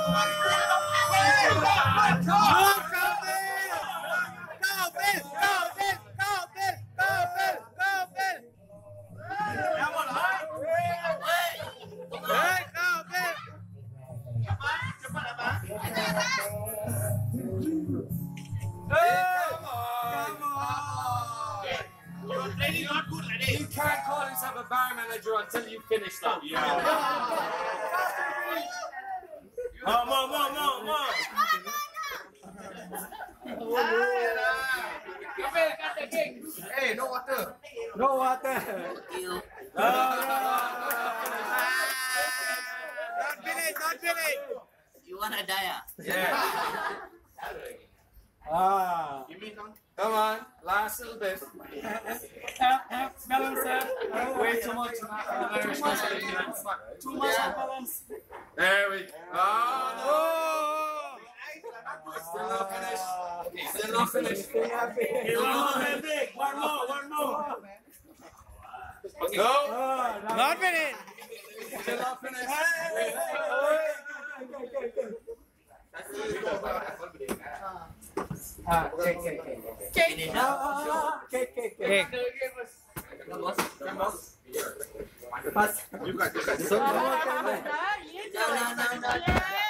You can't call yourself a bar manager until you finish that. Yeah. More. Hey, no water. No water. Not finish. You wanna die? Yeah. Come on, last little bit. Balance. Way too much. Too much balance. There we go. Oh, still not finished. Still not finished. One more. No. Not finish. Still not finished. Finish now. Cake. No.